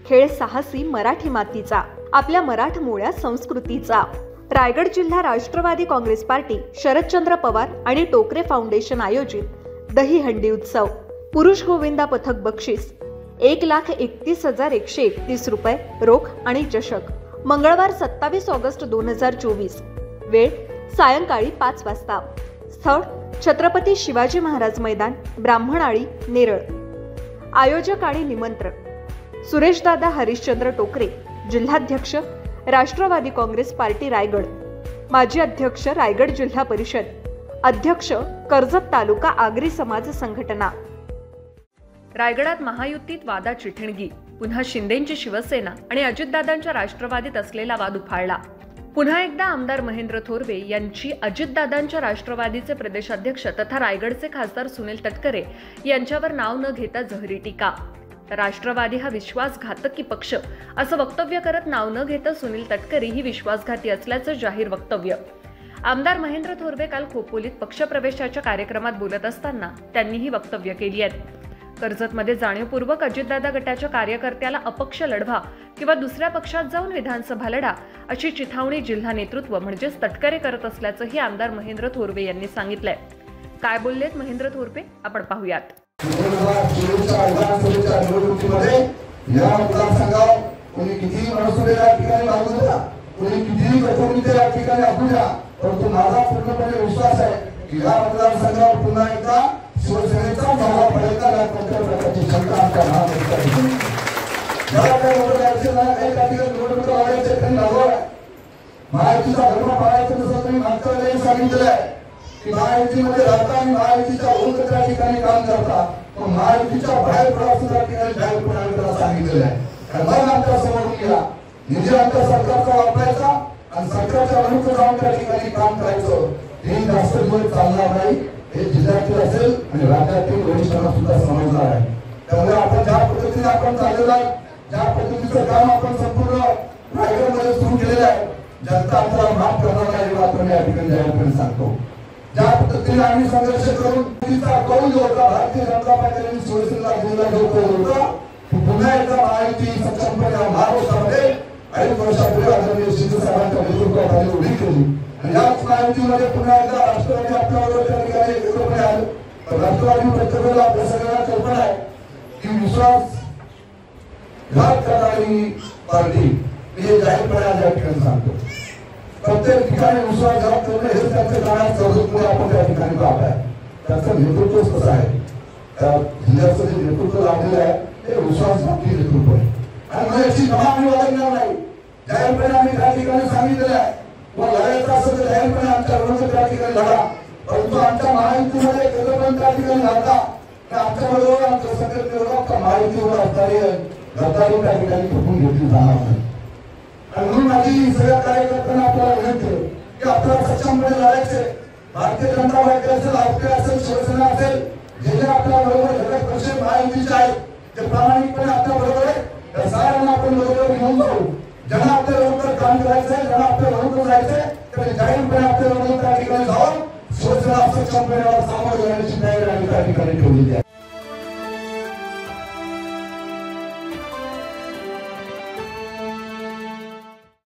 खेळ साहसी मराठी मातीचा, आपल्या मराठमोळ्या संस्कृतीचा। रायगड जिल्हा राष्ट्रवादी काँग्रेस पार्टी, शरदचंद्र पवार आणि टोकरे फाउंडेशन आयोजित दहीहंडी उत्सव। पुरुष गोविंदा पथक बक्षीस 1,31,131 रुपये रोख आणि चषक। मंगळवार 27 ऑगस्ट 2024। वेळ सायंकाळी 5 वाजता। स्थळ छत्रपती शिवाजी महाराज मैदान, ब्राह्मणाळी, नेरळ। आयोजक आणि निमंत्रक सुरेशदादा हरिश्चंद्र टोकरे, जिल्हाध्यक्ष राष्ट्रवादी काँग्रेस पार्टी रायगड, माजी अध्यक्ष रायगड जिल्हा परिषद, अध्यक्ष कर्जत तालुका आगरी समाज संघटना। रायगडात महायुतीत वादाची ठिणगी, पुन्हा शिंदेंची शिवसेना आणि अजितदादांच्या राष्ट्रवादीत असलेला वाद उफाळला। पुन्हा एकदा आमदार महेंद्र थोरवे यांची अजितदादांच्या राष्ट्रवादीचे प्रदेशाध्यक्ष तथा रायगडचे खासदार सुनील तटकरे यांच्यावर नाव न घेता जहरी टीका। राष्ट्रवादी हा विश्वासघातकी पक्ष असं वक्तव्य करत नाव न घेता सुनील तटकरे ही विश्वासघाती असल्याचं जाहीर वक्तव्य। आमदार महेंद्र थोरवे काल खोपोलीत पक्षप्रवेशाच्या कार्यक्रमात बोलत असताना त्यांनी ही वक्तव्य केली आहेत। कर्जतमध्ये जाणीवपूर्वक अजितदादा गटाच्या कार्यकर्त्याला अपक्ष लढवा किंवा दुसऱ्या पक्षात जाऊन विधानसभा लढा अशी चिथावणी जिल्हा नेतृत्व म्हणजेच तटकरे करत असल्याचंही आमदार महेंद्र थोरवे यांनी सांगितलंय। काय बोललेत महेंद्र थोरवे आपण पाहूयात। या मतदारसंघात कोणी कितीही मनसुबेला ठिकाणी लागू द्या, कोणी कितीही कठोरतेला ठिकाणी असू द्या, परंतु माझा पूर्णपणे विश्वास आहे की या मतदारसंघावर पुन्हा एकदा शिवसेनेचा मावा पडेल या कोणत्या प्रकारची शंका आमच्या महाराष्ट्रात मला काही निवडणुकीच्या लढायचे त्यांनी लागवड आहे। महायुतीचा धर्म पाळायचा जसं तुम्ही मागच्या वेळेला सांगितलेलं आहे की महायुतीमध्ये राहता आणि महायुतीच्या ओळखच्या ठिकाणी काम करता, पण महायुतीच्या बाहेर प्रवासाच्या ठिकाणी जाहीर पुन्हा सांगितलेलं आहे। मग आमच्या समोर गेला निधी आमच्या सरकारचा वापरायचा आणि सरकारच्या विरुद्ध जाऊन त्या ठिकाणी काम करायचं, हे जास्त दिवस चालणार नाही। हे जिल्ह्यातील असेल आणि राज्यातील वरिष्ठांना सुद्धा समजणार आहे। त्यामुळे आपण ज्या पद्धतीने आपण चाललेलं आहे, ज्या पद्धतीचं काम आपण संपूर्ण रायगडमध्ये सुरू केलेलं आहे, जनता आपल्याला माफ करणार नाही हे आपण या ठिकाणी जाहीरपणे सांगतो। ज्या पद्धतीने आम्ही संघर्ष करून तिचा कौल जो होता भारतीय जनता पार्टीने शिवसेनेला दिलेला जो कौल होता, पुन्हा एकदा महायुती सक्षमपणे महाराष्ट्रामध्ये 5 वर्षापूर्वी आदरणीय शिंदे साहेबांच्या नेतृत्वाखाली उभी केली आणि याच महायुतीमध्ये पुन्हा एकदा राष्ट्रवादी आपल्याबरोबर त्या ठिकाणी एकत्रितपणे आले। राष्ट्रवादी प्रत्येकाला आपल्या सगळ्यांना कल्पना आहे की विश्वासघात करणारी पार्टी मी हे जाहीरपणे आज या ठिकाणी सांगतो। प्रत्येक ठिकाणी विश्वासघात करणं हे त्यांचं कारण चौधरीमुळे आपण त्या ठिकाणी पाहत आहे। त्याचं नेतृत्व कसं आहे, त्या जिल्ह्याचं जे नेतृत्व लागलेलं आहे हे विश्वासघाती नेतृत्व आहे आणि मग याची क्षमा आम्ही वागणार नाही। जाहीरपणे आम्ही त्या ठिकाणी सांगितलेलं आहे व लढायचं असेल तर जाहीरपणे आमच्या विरोधात त्या ठिकाणी लढा, परंतु आमच्या महायुतीमध्ये एकत्रपणे त्या ठिकाणी लढता आमच्या बरोबर आमच्या सगळ्या महायुतीवर असणारी गद्दारी त्या ठिकाणी खपून घेतली जाणार नाही। आणि म्हणून माझी सगळ्या कार्यकर्त्यांना आपल्याला विनंती आहे की आपल्याला सक्षमपणे लढायचे। भारतीय जनता पार्टी असेल, आपल्या असेल, शिवसेना असेल, जे जे आपल्या बरोबर घटक पक्ष महायुतीचे आहेत ते प्रामाणिकपणे आपल्या बरोबर आहे, त्या साऱ्यांना आपण बरोबर घेऊन जाऊ। ज्यांना आपल्या बरोबर काम करायचंय, ज्यांना आपल्या बरोबर जायचंय त्यांनी जाहीरपणे आपल्या बरोबर त्या ठिकाणी जाऊन शिवसेना सक्षमपणे सामोरं जाण्याची तयारी आम्ही त्या ठिकाणी ठेवलेली आहे।